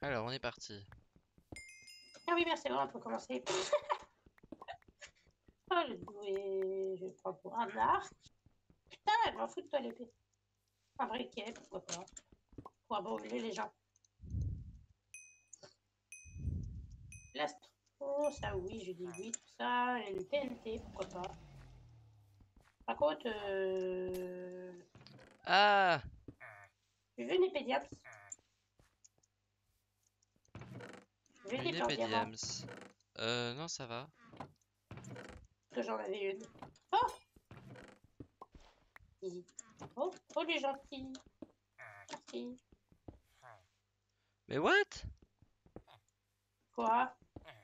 Alors, on est parti. Ah oui, merci, on peut commencer. Oh, je prends pour un arc. Putain, je m'en fous de toi l'épée. Un briquet, pourquoi pas. Pour brûler les gens. L'astro, ça oui, je dis oui, tout ça. Et le TNT, pourquoi pas. Par contre, Ah! je veux une épée diams. Je veux Une des plans épée diamants. diams. Non, ça va. Que j'en avais une. Oh! Oh, oh, les gentils. Merci. Mais what? Quoi?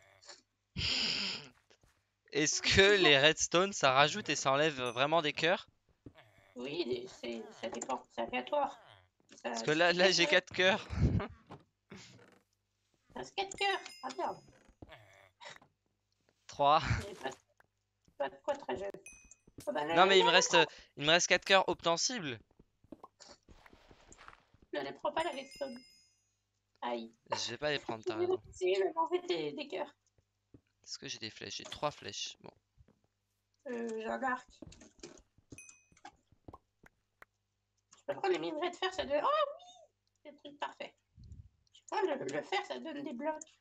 Est-ce que les redstone ça rajoute et ça enlève vraiment des cœurs? Oui, ça dépend, c'est aléatoire. Parce Ça, que si là, tu là fais j'ai ça, 4 cœurs. un skate cœur. Ah merde, 3. j'ai pas de quoi très jeune. Oh, bah, Non mais il me reste 4 cœurs obtensibles. ne les prends pas la redstone. Aïe. Je vais pas les prendre, Je t'as vais raison. essayer de manger des cœurs. Est-ce que j'ai des flèches? J'ai 3 flèches. Bon. J'ai un arc. Je peux prendre les minerais de fer, ça donne. Oh oui! C'est le truc parfait. Je prends le fer, ça donne des blocs.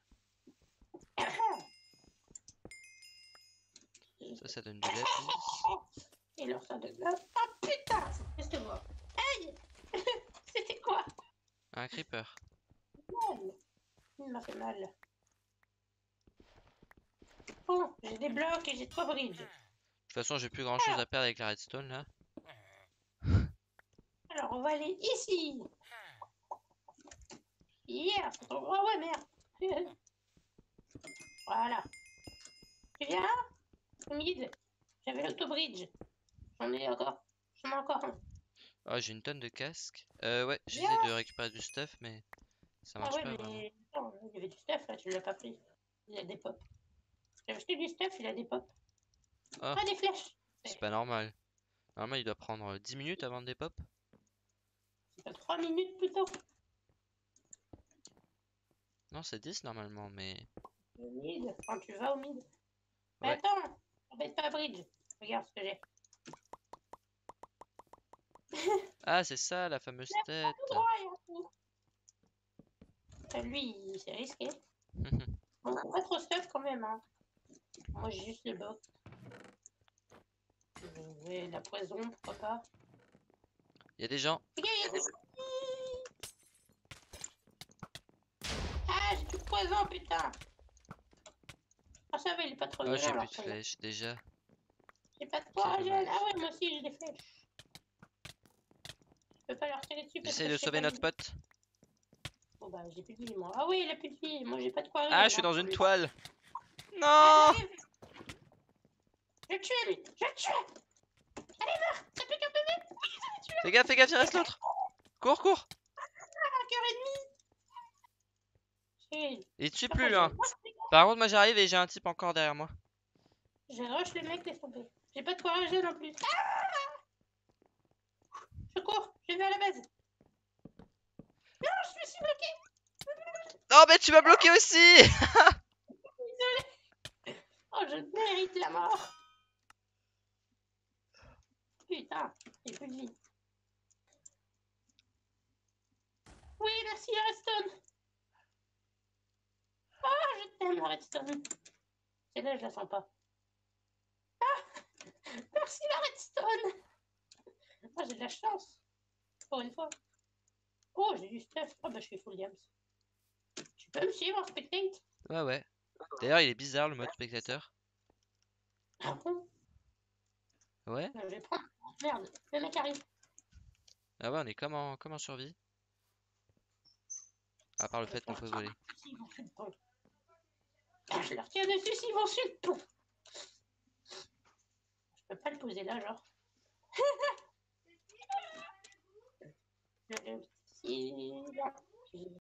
Ça donne du lapis. Et alors ça donne. Oh putain! C'est moi. Aïe! C'était quoi? Un creeper. Mal. Il m'a fait mal. Bon, j'ai des blocs et j'ai 3 bridges. De toute façon, j'ai plus grand chose à perdre avec la redstone là. Alors, on va aller ici. Yeah, c'est ton... Oh ouais, merde. Voilà. Tu viens? Mid. J'avais l'autobridge. J'en ai encore. J'en ai encore un. Ah, j'ai une tonne de casques. Ouais, j'essaie Viens. de récupérer du stuff, mais ça Ah marche ouais, pas vraiment. mais... Attends, il y avait du stuff, là, tu l'as pas pris. Il a des pops. J'ai acheté du stuff, il a des pops. Oh, Ah, des flèches. c'est pas normal. Normalement, il doit prendre 10 minutes avant des pop. C'est pas 3 minutes plus tôt. Non, c'est 10 normalement, mais... Le mid, quand tu vas au mid. Mais Ouais. attends, embête pas bridge. Regarde ce que j'ai. Ah, c'est ça, la fameuse tête. Tout droit, il y a un trou. Lui, c'est risqué. On a pas trop stuff quand même, hein. Moi, j'ai juste le box. Et la poison, pourquoi pas. Il y a des gens. Regarde, il y a des... Ah, j'ai plus de poison, putain. Ah, ça va, il est pas trop Oh, j'ai violent, plus alors de ça. flèches déjà. J'ai pas de C'est courage. dommage. Ah ouais, moi aussi, j'ai des flèches. Je peux pas leur tirer dessus parce J'essaie que de je sais sauver pas notre lui. pote. Bon, bah, j'ai plus de vie, moi. Ah oui, il a plus de vie. Moi, j'ai pas de quoi Ah, régler, je suis hein, dans pour une lui. toile. Ah, Non! j'arrive. Je le tue, lui. Je le tue. Allez, meurs. T'as plus qu'un PV. Oui, ça va tuer. Fais gaffe, il reste l'autre. Cours, cours. Un cœur et demi. Il tue Par plus, contre, hein. Par contre, moi j'arrive et j'ai un type encore derrière moi. je rush le mec, laisse tomber. J'ai pas de quoi rager non plus. Ah, je cours, je vais à la base. Non, je me suis bloqué. Non, mais tu m'as bloqué aussi! Désolé. Oh, je mérite la mort. Putain, j'ai plus de vie. Oui, merci la redstone. Ah, je t'aime la redstone. Celle-là, je la sens pas. Ah, merci la redstone. Ah, j'ai de la chance. Pour une fois. Oh, j'ai du stuff. Oh, bah, je suis full diams. Tu peux me suivre en spectate? Ouais, ouais. D'ailleurs, il est bizarre le mode spectateur. Ah bon? Ouais. Je vais prendre. Merde, le mec arrive. Ah ouais, on est comme en survie. À part le fait qu'on peut voler. S'ils vont sur le pont. Ah, je leur tire dessus s'ils vont sur le pont. Je peux pas le poser là, genre. Le petit, là.